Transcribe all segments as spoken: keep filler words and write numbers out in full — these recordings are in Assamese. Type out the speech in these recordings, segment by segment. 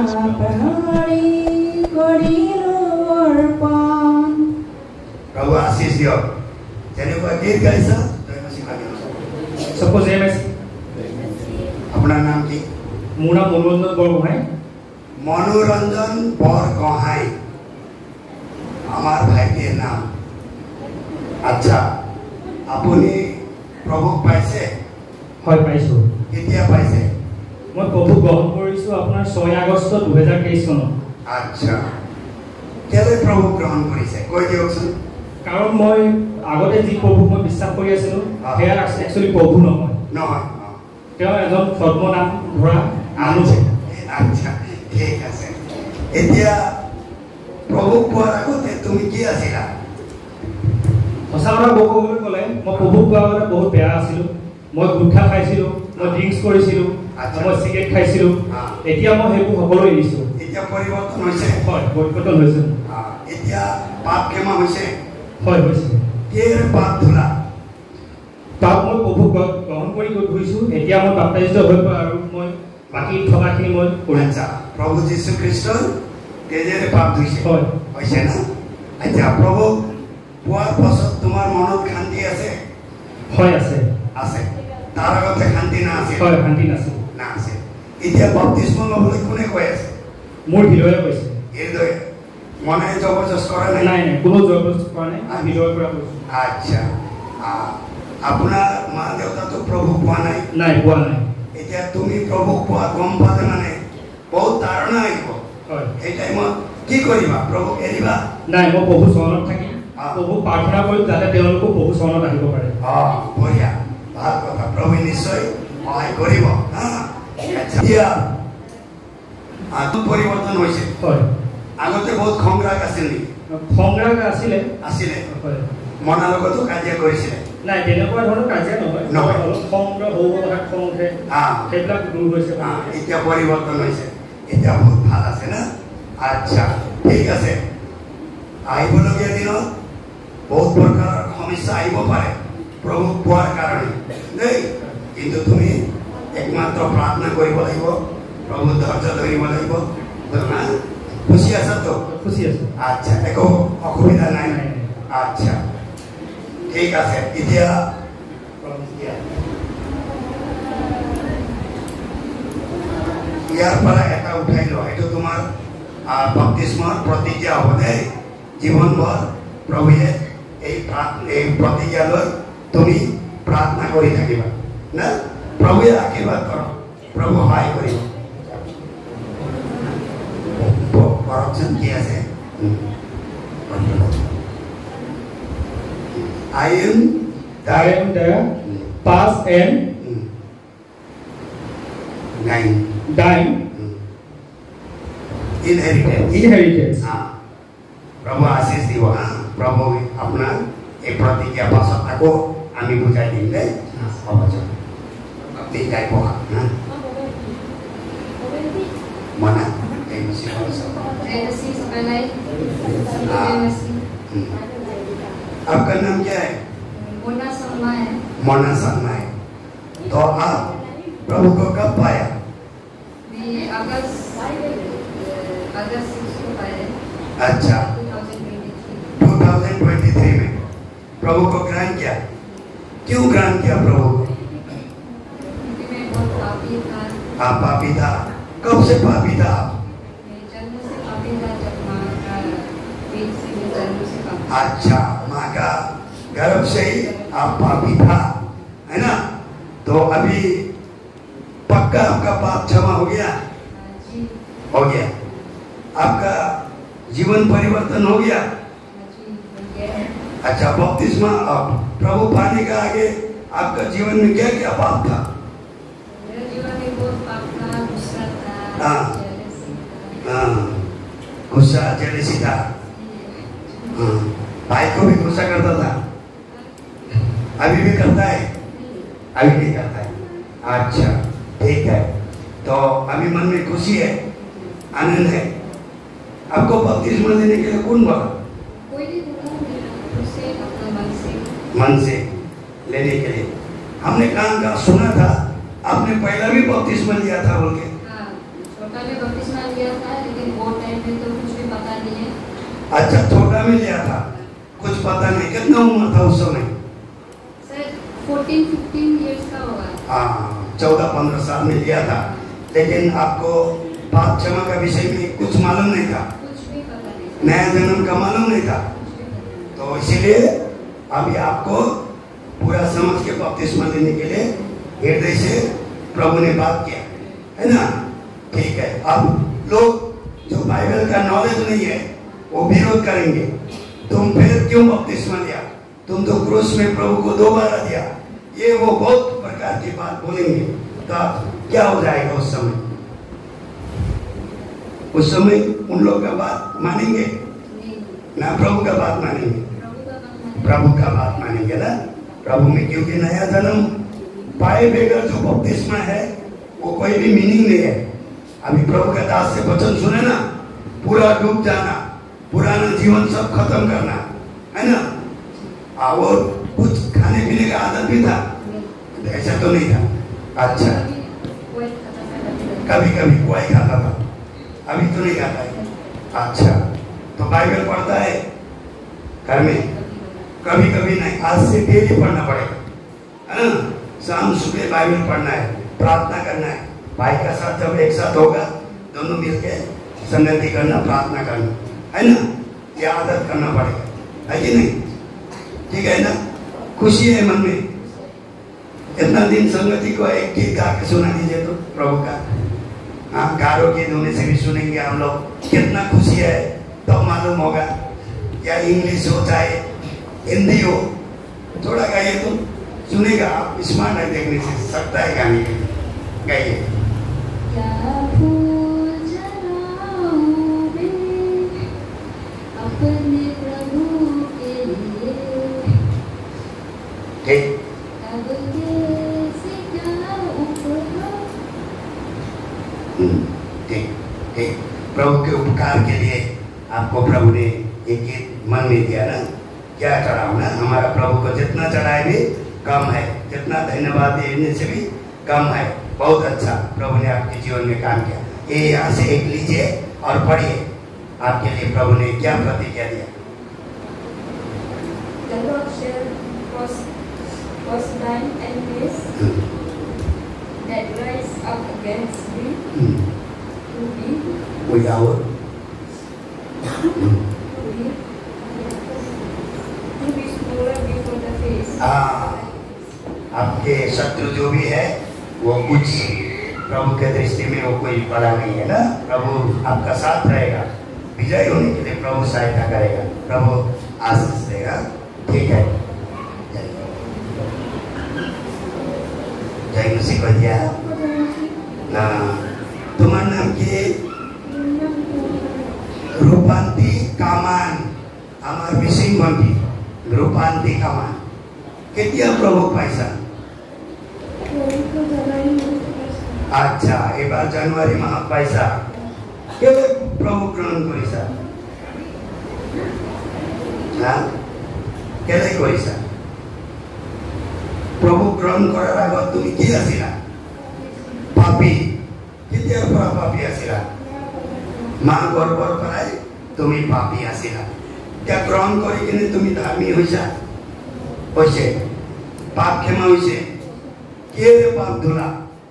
प्रभु आशीष दियो जेनेकुवा गीत गाइछ सपोज एम एस अपना नाम की মোৰ নাম মনোৰঞ্জন বৰগোহাঁই मनोरंजन बरगोहाई আমার ভাইটির নাম আচ্ছা আপুনি প্রভু পাইছে হয় পাইছো কেতিয়া পাইছে মই প্রভু গ্রহণ কৰিছো আপোনাৰ ছয় আগষ্ট দুই হাজাৰ তেইছ চনত আচ্ছা কেলে প্রভু গ্রহণ কৰিছে কৈ দিয়কচোন কাৰণ মই আগতে যি প্ৰভুক মই বিশ্বাস কৰি আছিলো সেয়া একচুয়ালি প্ৰভু নহয় নহয় তেওঁ এজন পদ্মনাম ধৰা মানুহ আচ্ছা ঠিক আছে এতিয়া প্রভু পোৱাৰ আগতে তুমি কি আছিলা সঁচা কথা ক'বলৈ গ'লে মই প্ৰভু পোৱাৰ আগতে বহুত বেয়া আছিলো মই গুটখা খাইছিলো মই ড্ৰিংকছ কৰিছিলো মই চিগাৰেট খাইছিলো এতিয়া মই সেইবোৰ সকলো এৰিছো এতিয়া পৰিৱৰ্তন হৈছে হয় পৰিৱৰ্তন হৈছে এতিয়া পাপ ক্ষমা হৈছে হয় হৈছে কেৰ পাপ ধুলা পাপ মই প্ৰভু গ্ৰহণ কৰি গৈছো এতিয়া মই বাপ্তাইজিত হৈ আৰু মই বাকি থকাখিনি মই কৰিছা প্ৰভু যীশু খ্ৰীষ্টৰ তেজেৰে পাপ ধুইছে হয় হৈছে না আচ্ছা প্ৰভু পোৱাৰ পাছত তোমাৰ মনত শান্তি আছে হয় আছে আছে তাৰ আগতে শান্তি না আছে হয় শান্তি নাছিল না আছে এতিয়া বাপ্তিস্ম ল'বলৈ কোনে কৈ আছে মোৰ হৃদয়ে কৈছে হৃদয়ে মনে জবৰদস্ত কৰা নাই নাই নাই কোনো জবৰদস্ত কৰা নাই হৃদয়ৰ পৰা কৈছো আচ্ছা আপোনাৰ মা দেউতাটো প্ৰভু পোৱা নাই নাই পোৱা নাই এতিয়া তুমি প্ৰভু পোৱা গম পালে মানে বহুত ধাৰণা আহিব হয় এই টাইমত কি কৰিবা প্ৰভু এৰিবা নাই মই প্ৰভু চৰণত থাকি প্ৰভু প্ৰাৰ্থনা কৰিম যাতে তেওঁলোকো প্ৰভু চৰণত আহিব পাৰে অ বঢ়িয়া ভাল কথা প্ৰভু নিশ্চয় সহায় কৰিব হা এতিয়া আত্ম পৰিৱৰ্তন হৈছে হয় আগতে বহুত খংৰাগ আছিল নেকি খংৰাগ আছিলে আছিলে হয় মনৰ লগতো কাজিয়া কৰিছিলে নাই তেনেকুৱা ধৰণৰ কাজিয়া নহয় নহয় অলপ খং সৰু কথাত খং উঠে সেইবিলাক দূৰ হৈছে এতিয়া পৰিৱৰ্তন হৈছে এতিয়া বহুত ভাল আছে না আচ্ছা ঠিক আছে আহিবলগীয়া দিনত বহুত প্ৰকাৰৰ সমস্যা আহিব পাৰে প্ৰভু পোৱাৰ কাৰণে দেই কিন্তু তুমি একমাত্ৰ প্ৰাৰ্থনা কৰিব লাগিব প্ৰভু ধৈৰ্য ধৰিব লাগিব খুশি আছা তো খুশি আছো আচ্ছা একো অসুবিধা নাই আচ্ছা ঠিক আছে এতিয়া ইয়াৰ পৰা এটা উঠাই লোৱা এইটো তোমাৰ বাপ্তিস্মৰ প্ৰতিজ্ঞা হ'ব দেই জীৱনভৰ প্ৰভুৱে এই এই প্ৰতিজ্ঞা লৈ তুমি প্ৰাৰ্থনা কৰি থাকিবা না প্ৰভুৱে আশীৰ্বাদ কৰক প্ৰভু সহায় কৰিব কৰকচোন কি আছে I am I am the past and nine dying inheritance inheritance हाँ प्रभु आशीष दिवो हाँ प्रभु अपना एक प्रतिज्ञा पास आको आमी बुझाई दिले हाँ बच्चा अपनी काय को हाँ mana एक मसीह वाला सब एक मसीह सबलाई एक मसीह आपका नाम क्या है मोना शर्मा है मोना शर्मा है तो आप प्रभु को कब पाया मैं अगस्त अगस्त को पाया अच्छा दो हज़ार तेईस में प्रभु को ग्रहण किया क्यों ग्रहण किया प्रभु को क्योंकि मैं बहुत पापी था आप पापी था कब से पापी था आप मैं जन्म से पापी था जब माँ का पेट से मैं जन्म से पापी अच्छा माँ का गर्भ से ही आप पापी था है ना तो अभी पक्का आपका पाप क्षमा हो गया जी हो गया आपका जीवन परिवर्तन हो गया जी हो गया है अच्छा बपतिस्मा अब प्रभु पाने का आगे आपका जीवन में क्या क्या पाप था मेरा जीवन में बहुत पाप था गुस्सा था हाँ। jealousy था हाँ गुस्सा जेलसी था हाँ भाई को भी गुस्सा करता था अभी भी करता है अभी भी करता है अच्छा ठीक है तो अभी मन में खुशी है आनंद है आपको बपतिस्मा देने के लिए कौन बोला कोई नहीं बोला मैं उससे अपना मन से मन से लेने के लिए हमने कहा कहा सुना था आपने पहला भी बपतिस्मा लिया था बोल के हाँ छोटा में बपतिस्मा लिया था, लेकिन वो टाइम में तो कुछ भी पता नहीं है। अच्छा, छोटा में लिया था, कुछ पता नहीं। कितना उम्र था उस समय? सर फोर्टीन फिफ्टीन इयर्स का होगा। हाँ, चौदह पंद्रह साल में लिया था, लेकिन आपको पाप क्षमा का विषय में कुछ मालूम नहीं था, कुछ भी पता नहीं, नया जन्म का मालूम नहीं था। कुछ भी पता नहीं। तो इसीलिए अभी आपको पूरा समझ के बपतिस्मा लेने के लिए हृदय से प्रभु ने बात किया है ना। ठीक है, अब लोग जो बाइबल का नॉलेज नहीं है वो विरोध करेंगे, तुम फिर क्यों बपतिस्मा लिया, तुम तो क्रूस में प्रभु को दोबारा दिया, ये वो बहुत प्रकार की बात बोलेंगे। तो आप क्या हो जाएगा उस समय? उस समय उन लोग का बात मानेंगे ना, प्रभु का बात मानेंगे? प्रभु का बात मानेंगे ना, प्रभु में, क्योंकि नया जन्म पाए बगैर जो बपतिस्मा है वो कोई भी मीनिंग नहीं है। अभी प्रभु का दास से वचन सुने ना, पूरा डूब जाना, पुराना जीवन सब खत्म करना, है ना। और कुछ खाने पीने का आदत भी था, ऐसा तो नहीं था। अच्छा, कभी कभी कोई खाता था, अभी तो नहीं खाता है। अच्छा, तो बाइबल पढ़ता है घर में? कभी कभी नहीं, आज से डेली पढ़ना पड़ेगा, है ना। शाम सुबह बाइबल पढ़ना है, प्रार्थना करना है, भाई का साथ जब एक साथ होगा दोनों मिलके संगति करना, प्रार्थना करना, है ना। ये आदत करना पड़ेगा, है कि नहीं? ठीक है ना, खुशी है मन में। इतना दिन संगति को एक गीत गा के सुना दीजिए तो प्रभु का, हाँ, गारों के धुने से भी सुनेंगे हम लोग, कितना खुशी है तब तो मालूम होगा। या इंग्लिश हो चाहे हिंदी हो, थोड़ा गाइए तो सुनेगा। आप स्मार्ट है, देखने से सकता है गाने के, गाइए। ठीक, ठीक ठीक, प्रभु के उपकार के लिए आपको प्रभु ने एक गीत मन में दिया ना, क्या चढ़ाओ ना। हमारा प्रभु को जितना चढ़ाए भी कम है, जितना धन्यवाद देने से भी कम है। बहुत अच्छा प्रभु ने आपके जीवन में काम किया। ये यहाँ से एक लीजिए और पढ़िए, आपके लिए प्रभु ने क्या प्रतिज्ञा दिया। The Lord shall cause thine enemies that rise up against thee to be without to be swollen before the face. हाँ, आपके शत्रु जो भी है वो कुछ प्रभु के दृष्टि में वो कोई बड़ा नहीं है ना। प्रभु आपका साथ रहेगा, विजय होने के लिए प्रभु सहायता करेगा, प्रभु आशीष देगा। ठीक है, जय मसीह को दिया ना। तुम्हारा नाम की रूपांती कामान, हमार विषय बंटी रूपांती कामान केतिया प्रभु पैसा। अच्छा, एबार जनवरी माह पैसा केले प्रभु ग्रहण करिसा, हाँ केले करिसा। प्रभु ग्रहण करार आगत तुम कि आसिला? पापी। केतिया পৰা पापी आसिला? माँ गर्भर पৰাই তুমি पापी आसिला। क्या ग्रहण करी किने तुम धार्मिक होइसा? होइसे पाप क्षमा होइसे। केरे पाप धुला?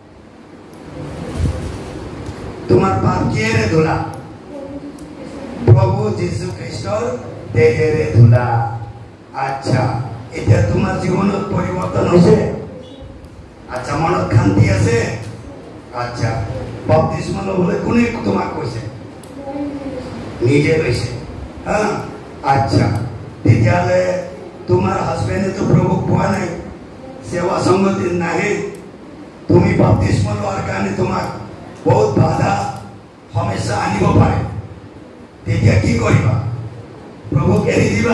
तुम्हार पाप केरे धुला? प्रभु जीशु ख्रीष्टर तेरे धुला। अच्छा, এতিয়া তোমার জীবনত পরিবর্তন হয়েছে? আচ্ছা, মনত শান্তি আছে? আচ্ছা, বাপতিস্মা লবলে কোনে তোমাক কইছে? নিজে কইছে। হ্যাঁ, আচ্ছা, তেতিয়ালে তোমার হাজবেন্ডে তো প্রভু পোৱা নাই, সেৱা সংগতি নাহে, তুমি বাপতিস্মা লোৱাৰ কাৰণে তোমাক বহুত বাধা সমস্যা আনিব পাৰে। তেতিয়া কি কৰিবা? প্ৰভুক এৰি দিবা?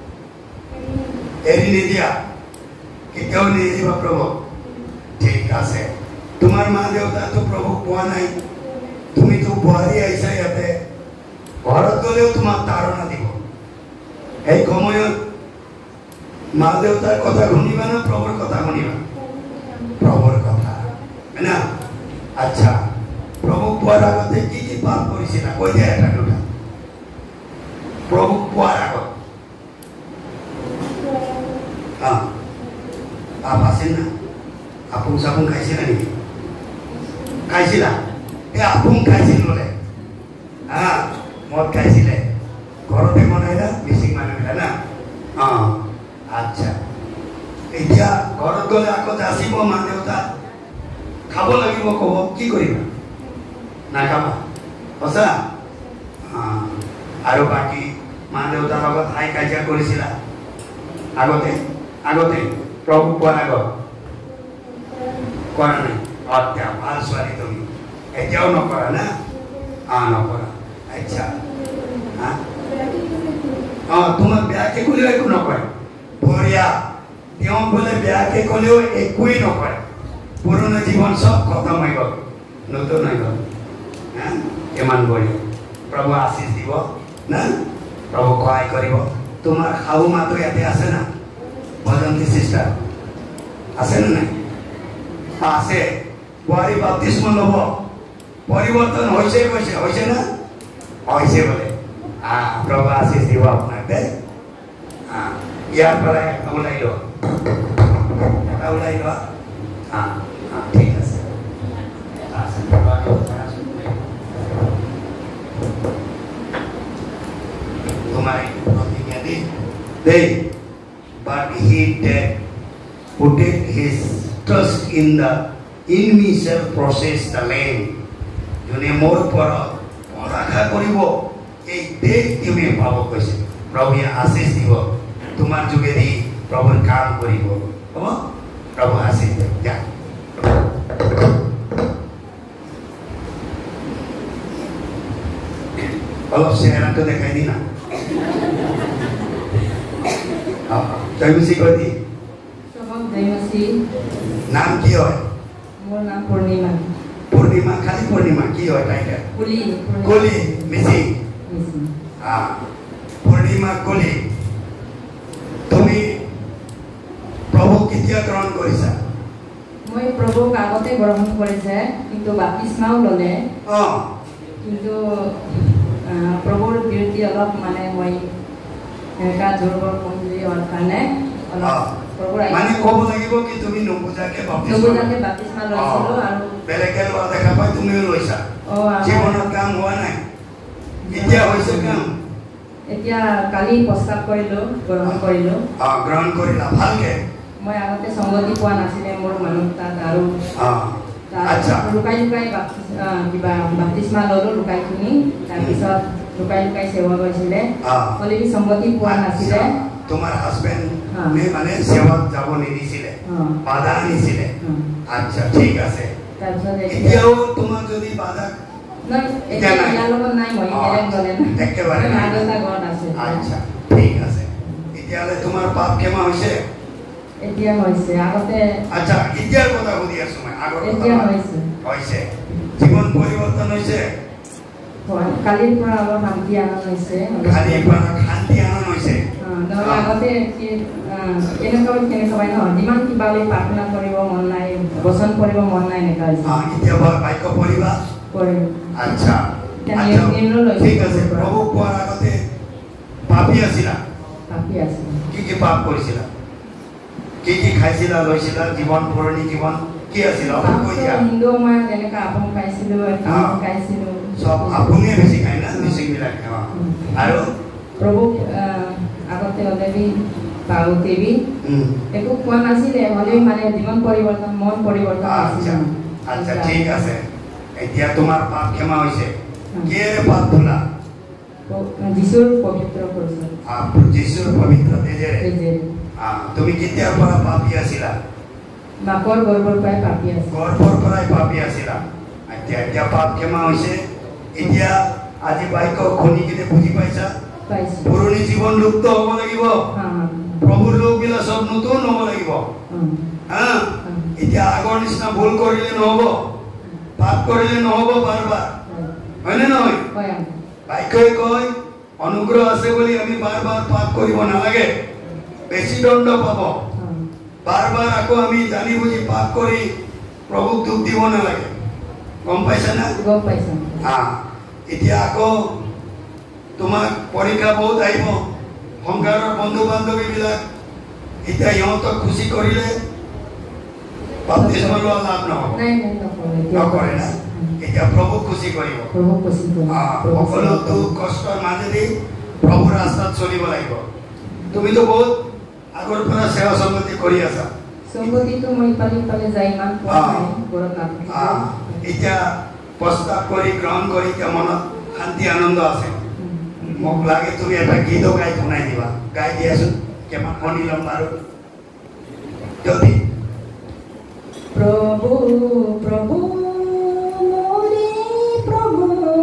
एरी नहीं दिया कि क्यों नहीं दिया प्रभु? ठीक है, तुम्हार माँ देवता तो प्रभु पोৱা নাই, तुम्हें तो बुहारी ऐसा याते भारत गलेও তোমাক तारणा দিব। এই সময়ত माँ देवतार কথা শুনিবা না প্রভুর কথা শুনিবা? প্রভুর কথা, है ना। अच्छा, प्रभु পোৱাৰ আগতে কি কি পাপ কৰিছিলা কৈ দিয়া এটা দুটা প্ৰভু পোৱাৰ আগত হা পাপ আছিল না আপুং চাপুং খাইছিলা নেকি খাইছিলা এই আপুং খাইছিল বোলে হা মদ খাইছিলে ঘৰতে বনাইলা মিচিং মানুহবিলাক না অঁ আচ্ছা এতিয়া ঘৰত গ'লে আকৌ যাচিব মা দেউতা খাব লাগিব ক'ব কি কৰিবা নাখাবা সঁচা আৰু বাকী মা দেউতাৰ লগত হাই কাজিয়া কৰিছিলা আগতে আগতে প্ৰভু পোৱাৰ আগত কৰা নাই অত্যা ভাল ছোৱালী তুমি এতিয়াও নকৰা না অঁ নকৰা আচ্ছা হা অঁ তোমাক বেয়াকে ক'লেও একো নকয় বঢ়িয়া তেওঁ বোলে বেয়াকে ক'লেও একোৱেই নকয় পুৰণি জীৱন চব খতম হৈ গ'ল নতুন হৈ গ'ল হা কিমান বঢ়িয়া প্ৰভু আশীষ দিব না প্ৰভু সহায় কৰিব তোমাৰ শাহু মাতো ইয়াতে আছে না বজন্তী চিষ্টাৰ আছে নে নাই আছে বোৱাৰী বাপ্তিস্ম ল'ব পৰিৱৰ্তন হৈছে কৈছে হৈছে না হৈছে বোলে প্ৰভু আশীষ দিব আপোনাক দে ইয়াৰ পৰা এটা ওলাই লোৱা এটা ওলাই লোৱা ঠিক আছে তোমার প্রতিজ্ঞা দি দে but he that put his trust in the in me shall process the land যোনে মোৰ ওপৰত ভৰসা কৰিব এই দেশ তুমি পাব কৈছে প্ৰভুৱে আশীষ দিব তোমাৰ যোগেদি প্ৰভুৰ কাম কৰিব হ'ব প্ৰভু আশীষ দিব যা অলপ চেহেৰাটো দেখাই দি না জয়মসী কৈ দি জয়মসী নাম কি হয় মোৰ নাম পূৰ্ণিমা পূৰ্ণিমা খালি পূৰ্ণিমা কি হয় টাইটেল কুলি কুলি মিসি হ্যাঁ পূৰ্ণিমা কুলি তুমি প্ৰভু কেতিয়া গ্ৰহণ কৰিছা মই প্ৰভুক আগতে গ্ৰহণ কৰিছে কিন্তু বাপ্তিস্মাও ল'লে অ কিন্তু প্ৰভুৰ বিৰুদ্ধে অলপ মানে মই এটা দুৰ্বল কমজুৰি হোৱাৰ কাৰণে মানে ক'ব লাগিব কি তুমি নুবুজাকে নুবুজাকে বাপ্তিস্মা লৈছিলো আৰু বেলেগে লোৱা দেখা পাই তুমিও লৈছা জীৱনত কাম হোৱা নাই এতিয়া হৈছে কাম এতিয়া কালি প্ৰস্তাৱ কৰিলো গ্ৰহণ কৰিলো অ গ্ৰহণ কৰিলা ভালকে মই আগতে সংগতি পোৱা নাছিলে মোৰ মানুহ তাত আৰু আচ্ছা লুকাই লুকাই কিবা বাপ্তিস্মা ল'লো লুকাই কিনি তাৰপিছত লুকাই লুকাই সেৱা কৰিছিলে হ'লেও সংগতি পোৱা নাছিলে তোমাৰ হাজবেণ্ড মে মানে সেৱাত যাব নিদিছিলে বাধা আনিছিলে আচ্ছা ঠিক আছে তাৰপিছত এতিয়াও তোমাৰ যদি বাধা নাই এতিয়া ইয়াৰ লগত নাই মই বেলেগ গ'লে একেবাৰে মা দেউতা ঘৰত আছে আচ্ছা ঠিক আছে এতিয়ালে তোমাৰ পাপ ক্ষমা হৈছে এতিয়া হৈছে আগতে আচ্ছা এতিয়াৰ কথা সুধি আছো মই আগৰ কথা এতিয়া হৈছে হৈছে জীৱন পৰিৱৰ্তন হৈছে কালিৰ পৰা অলপ শান্তি আনন্দ হৈছে কালিৰ পৰা শান্তি আনন্দ হৈছে নহ'লে আগতে কি কেনেকুৱা কেনেকুৱা পাই ন যিমান কিবা বুলি প্ৰাৰ্থনা কৰিব মন নাই বচন কৰিব মন নাই এনেকুৱা হৈছে এতিয়া বাক্য পঢ়িবা কৰিম আচ্ছা ঠিক আছে প্ৰভু কোৱাৰ আগতে পাপী আছিলা পাপী আছিলা কি কি পাপ কৰিছিলা কি কি খাইছিলা লৈছিলা জীৱন পুৰণি জীৱন কি আছিল হিন্দু মই যেনেকুৱা আপোন খাইছিলো খাইছিলো সব আপুনে বেছি খাই না মিচিংবিলাক আৰু প্ৰভু আগতে অলৰেডি পাওঁতেবি একো কোৱা নাছিলে হ'লেও মানে জীৱন পৰিৱৰ্তন মন পৰিৱৰ্তন আচ্ছা আচ্ছা ঠিক আছে এতিয়া তোমাৰ পাপ ক্ষমা হৈছে কিয়েৰে পাপ ধুলা যিশুৰ পবিত্ৰ কৰিছে যিশুৰ পবিত্ৰ তেজেৰে তুমি কেতিয়াৰ পৰা পাপী আছিলা মাকৰ গৰ্ভৰ পৰাই পাপী আছিলা গৰ্ভৰ পৰাই পাপী আছিলা এতিয়া এতিয়া পাপ ক্ষমা হৈছে এতিয়া আজি বাক্য শুনি কিনে বুজি পাইছা পুৰণি জীৱন লুপ্ত হ'ব লাগিব প্ৰভুৰ লোকবিলাক চব নতুন হ'ব লাগিব হা এতিয়া আগৰ নিচিনা ভুল কৰিলে নহ'ব পাপ কৰিলে নহ'ব বাৰ বাৰ হয়নে নহয় বাক্যই কয় অনুগ্ৰহ আছে বুলি আমি বাৰ বাৰ পাপ কৰিব নালাগে বেছি দণ্ড পাব বাৰ বাৰ আকৌ আমি জানি বুজি পাপ কৰি প্ৰভুক দুখ দিব নালাগে গম পাইছা না? গম পাইছো। হা এতিয়া আকৌ তোমাক পৰীক্ষা বহুত আহিব, সংসাৰৰ বন্ধু বান্ধৱীবিলাক এতিয়া ইহঁতক খুচি কৰিলে বাপ্তিস্ম লোৱা লাভ নহ'ব। নাই নাই নকৰে। নকৰে না? এতিয়া প্ৰভু খুচি কৰিব। প্ৰভু খুচি কৰিব। সকলো দুখ কষ্টৰ মাজেদি প্ৰভু ৰাস্তাত চলিব লাগিব। তুমিতো বহুত আগৰ পৰা সেৱা সংগতি কৰি আছা। সংগতিটো মই ইফালে ইফালে যাই ইমান পোৱা নাই, ঘৰত নাথাকি। এতিয়া প্ৰস্তাৱ কৰি গ্ৰহণ কৰি এতিয়া মনত শান্তি আনন্দ আছে। মোক লাগে তুমি এটা গীতো গাই শুনাই দিবা। গাই দিয়াচোন, কেমান শুনি ল'ম বাৰু। যদি প্ৰভু প্ৰভু মোৰে প্ৰভু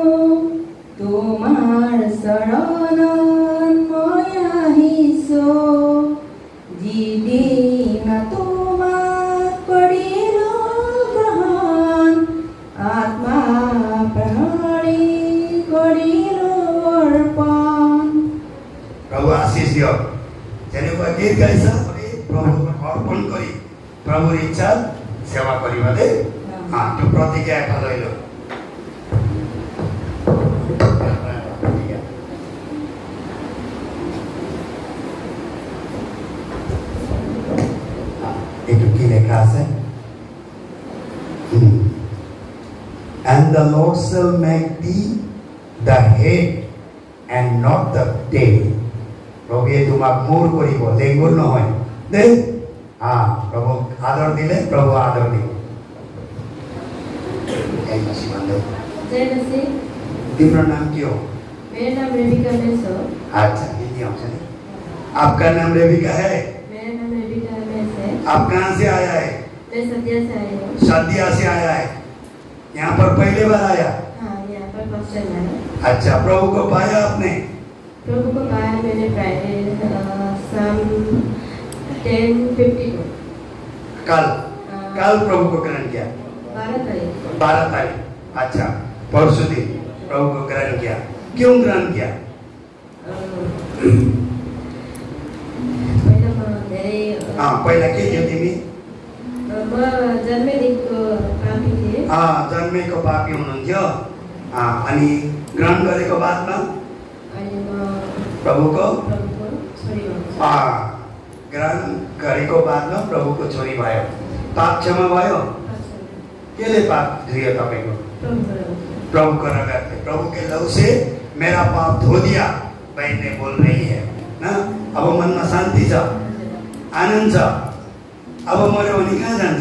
তোমাৰ চৰণত মই আহিছো, যিদিনা তোমাক কৰিলো গ্ৰহণ, আত্মা প্ৰাণী কৰিলো অৰ্পণ। প্ৰভু আশীষ দিয়ক। যেনেকুৱা গীত গাইছা প্ৰভুক অৰ্পণ কৰি প্ৰভুৰ ইচ্ছাত সেৱা কৰিবা দেই। হা তো প্ৰতিজ্ঞা এটা লৈ লওঁ। এইটো কি লেখা আছে? And the Lord shall make thee the head and not the tail. প্ৰভুৱে তোমাক মূৰ কৰিব, লেংগুৰ নহয় দেই। হা প্ৰভু আদৰ দিলে প্ৰভু আদৰ দিব। तिम्रो नाम के हो? मेरा नाम रेबिका मेस हो। अच्छा हिंदी आउँछ नि? आपका नाम रेबिका है? मेरा नाम रेबिका मेस है। आप कहाँ से आया है? मैं सदिया से आई हूँ। सदिया से आया है। यहाँ पर पहले बार आया? हाँ, यहाँ पर फर्स्ट टाइम आया। अच्छा, प्रभु को पाया आपने? प्रभु को पाया मैंने फ्राइडे शाम टेन फिफ्टी को। कल कल प्रभु को ग्रहण किया? बारह तारीख। बारह तारीख। अच्छा, परसों दिन प्रभु को ग्रहण किया। क्यों ग्रहण किया? हाँ, पहिला के थियो तिमी? म जन्मेदेखिको पापी थिएँ। हाँ, जन्मेको पापी हुनुहुन्थ्यो। हाँ, अनि ग्रहण गरेको बादमा अनि म प्रभुको प्रभुको छोरी भएको छु। हाँ, ग्रहण गरेको बादमा प्रभुको छोरी भयो। पाप क्षमा भयो? केले पाप धोयो तपाईको? प्रभु को रगत से, प्रभु के लहू से मेरा पाप धो दिया, बहन ने बोल रही है ना। अब मन में शांति छ, आनंद छ। अब मर्यो भने कहाँ जान्छ?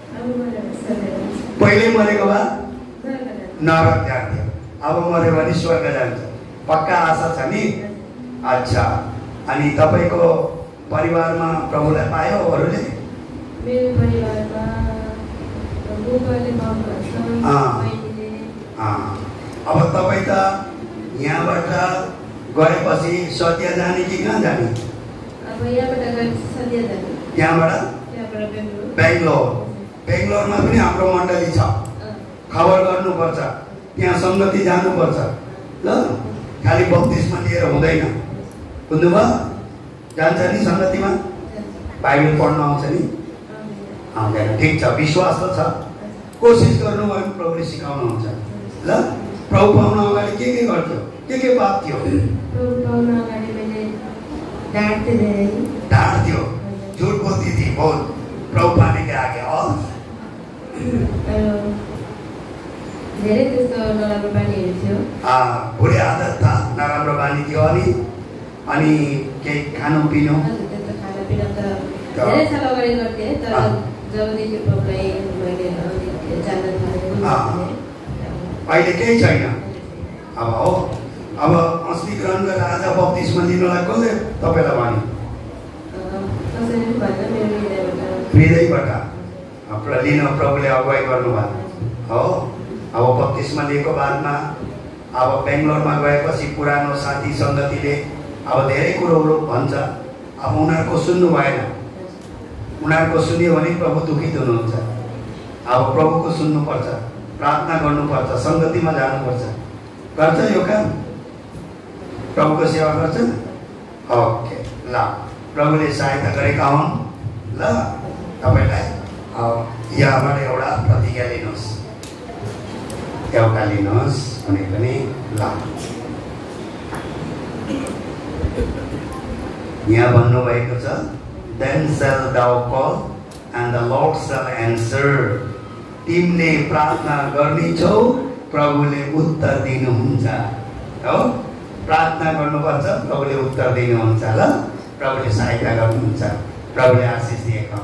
पहिले मरेको बाद नरक जान्थ्यो, अब मर्यो भने स्वर्ग जान्छ। पक्का आशा छ नि? अच्छा, अनि तपाईको परिवारमा प्रभुलाई पायो अरूले? मेरो परिवारमा बुबाले बाबा छ, बहिनीले। अब तपाईँ त यहाँबाट गएपछि सत्य जाने कि कहाँ जाने? अब यहाँबाट गएपछि सत्य जाने। यहाँबाट यहाँबाट बेङ्गलोर। बेङ्गलोर बेङ्गलोरमा पनि हाम्रो मण्डली छ, खबर गर्नुपर्छ, त्यहाँ सङ्गति जानुपर्छ ल। खालि बत्तिसमा लिएर हुँदैन, बुझ्नुभयो? जान्छ नि सङ्गतिमा? बाइबल पढ्न आउँछ नि? आउँदैन, ठिक छ, विश्वास त छ। कोसिस गर्नुभयो भने प्रभुले सिकाउनुहुन्छ ल। प्रभु पाउन अगाडि के के गर्थ्यो? के के पाप थियो? प्रभु पाउन अगाडि मैले डाँट्थेँ धेरै। डाँट्थ्यो, झुट बोल्ती थी बहुत प्रभु पाने के आगे। और धेरै त्यस्तो नराम्रो बानीहरू थियो। बुढी आदत था, नराम्रो बानी थियो। अनि अनि केही खानु पिनु? त्यस्तो खानापिना त धेरै साल अगाडि गर्थेँ, तर जबदेखि प्रभुलाई मैले जान्न थालेँ अहिले केही छैन। अब हो, अब अस्ति ग्रहण गरेर आज बत्तिसमा लिनुलाई कसले तपाईँलाई भन्यो? हृदयबाट लिन प्रभुले अगुवाई गर्नुभयो हो। अब बत्तिसमा लिएको बादमा अब बेङ्गलोरमा गएपछि पुरानो साथी सङ्गतिले अब धेरै कुरोहरू भन्छ। अब उनीहरूको सुन्नु भएन, उनीहरूको सुन्यो भने प्रभु दुखित हुनुहुन्छ। अब प्रभुको सुन्नुपर्छ, प्रार्थना गर्नुपर्छ, सङ्गतिमा जानुपर्छ। गर्छ यो काम? प्रभुको सेवा गर्छ? ओके ल, प्रभुले सहायता गरेका हुन् ल तपाईँलाई। यहाँबाट एउटा प्रतिज्ञा लिनुहोस्। एउटा लिनुहोस् कुनै पनि ल। यहाँ भन्नुभएको छ then shall thou call and the Lord shall answer। तिमीले प्रार्थना गर्नेछौ प्रभुले उत्तर दिनुहुन्छ हो। प्रार्थना गर्नुपर्छ प्रभुले उत्तर दिनुहुन्छ ल। प्रभुले सहायता गर्नुहुन्छ, प्रभुले आशिष दिएको।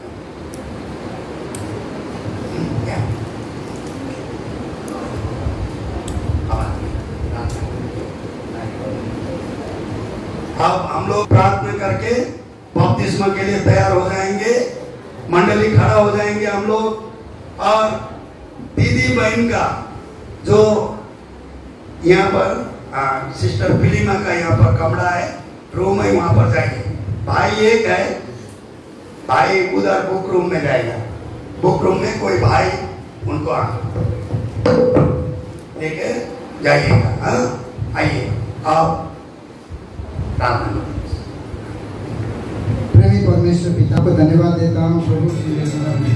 अब हम लोग प्रार्थना करके बपतिस्मा के लिए तैयार हो जाएंगे। मंडली खड़ा हो जाएंगे हम लोग, और दीदी बहन का जो यहाँ पर आ, सिस्टर फिलिमा का यहाँ पर कमरा है, रूम है, वहां पर जाएंगे। भाई एक है, भाई उधर बुक रूम में जाएगा। बुक रूम में कोई भाई उनको लेके जाइएगा। हाँ आइए आप प्रार्थना। प्रेमी परमेश्वर पिता को धन्यवाद देता हूँ प्रभु।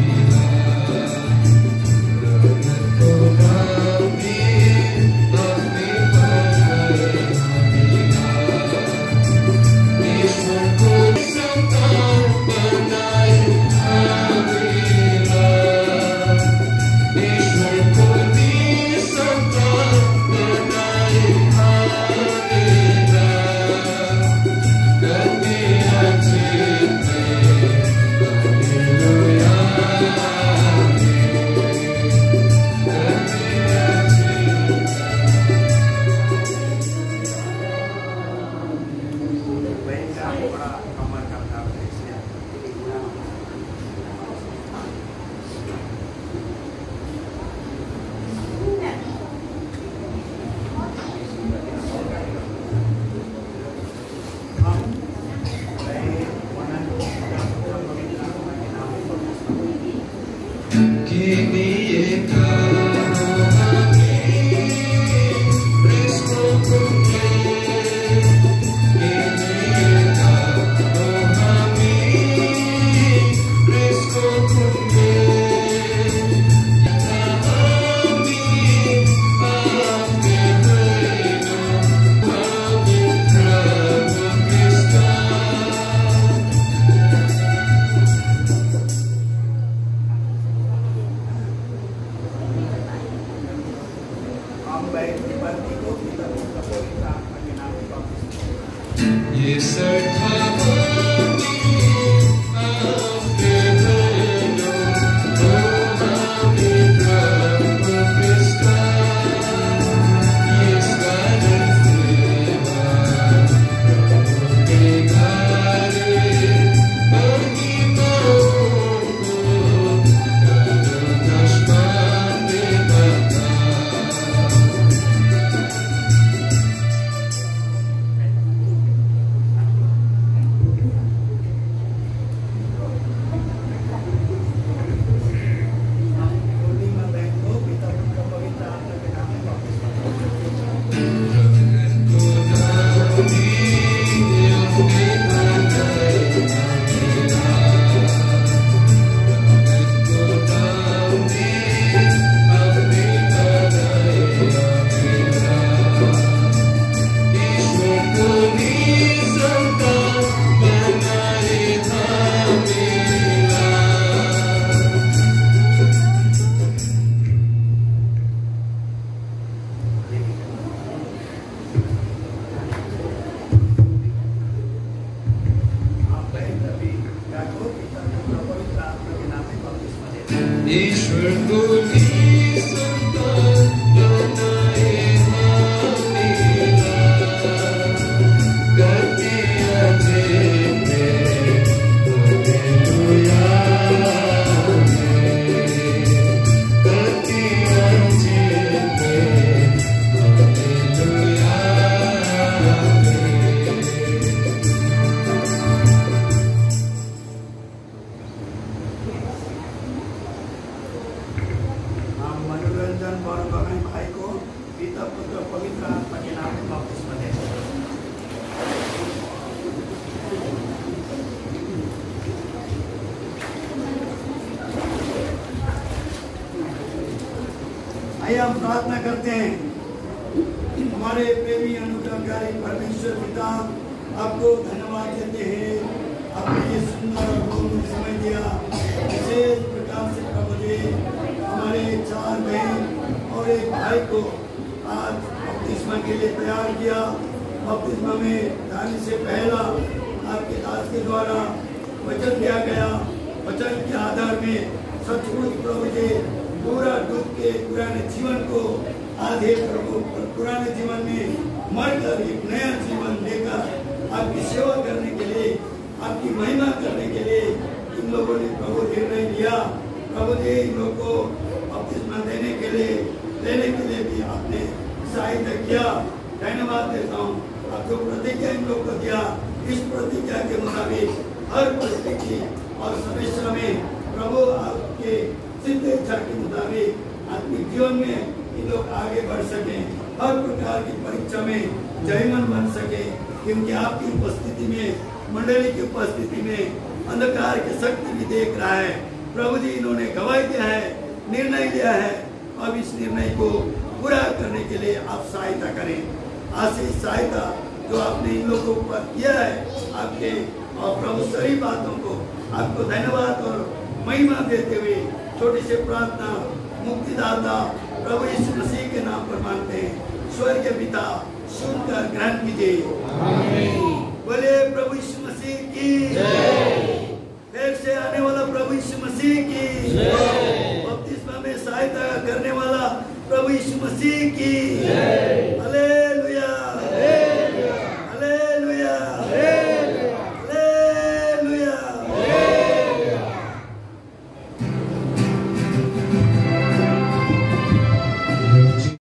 आइए आइए हम प्रार्थना करते हैं। हमारे प्रेमी अनुग्रहकारी परमेश्वर पिता, आपको धन्यवाद देते हैं। आपने ये सुंदर और बहुमूल्य समय दिया। विशेष प्रकार से प्रभु जी हमारे चार बहन और एक भाई को आज बपतिस्मा के लिए तैयार किया। बपतिस्मा में जाने से पहला आपके दास के द्वारा वचन दिया गया। वचन के आधार में सचमुच प्रभु जी पूरा डूब के पुराने जीवन को आधे प्रभु पुराने जीवन में मरकर एक नया जीवन लेकर आपकी सेवा करने के लिए, आपकी महिमा करने के लिए इन लोगों ने प्रभु निर्णय लिया। प्रभु जी इन लोगों को बपतिस्मा देने के लिए देने के लिए भी आपने सहायता किया। धन्यवाद देता हूँ। आप जो प्रतिज्ञा इन लोग को दिया, इस प्रतिज्ञा के मुताबिक हर परिस्थिति और समस्या में प्रभु आपके सिद्ध इच्छा के मुताबिक आत्मिक जीवन में इन लोग आगे बढ़ सके, हर प्रकार की परीक्षा में जयमन बन सके, क्योंकि आपकी उपस्थिति में, मंडली की उपस्थिति में अंधकार की शक्ति भी देख रहा है। प्रभु जी इन्होंने गवाही दिया है, निर्णय लिया है। अब इस निर्णय को पूरा करने के लिए आप सहायता करें। आशीष सहायता जो आपने इन लोगों पर किया है आपके और प्रभु सभी बातों को आपको धन्यवाद और महिमा देते हुए छोटी सी प्रार्थना मुक्तिदाता प्रभु यीशु मसीह के नाम पर मांगते हैं। स्वर्गीय पिता सुनकर ग्रहण कीजिए। बोले प्रभु यीशु मसीह की फिर से आने वाला प्रभु यीशु मसीह की, बपतिस्मा में सहायता करने वाला प्रभु यीशु मसीह की।